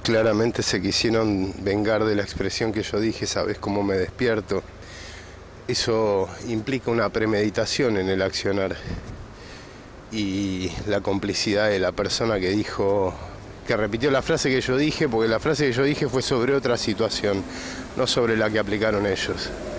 claramente se quisieron vengar de la expresión que yo dije, ¿sabes cómo me despierto? Eso implica una premeditación en el accionar y la complicidad de la persona que dijo, que repitió la frase que yo dije, porque la frase que yo dije fue sobre otra situación, no sobre la que aplicaron ellos.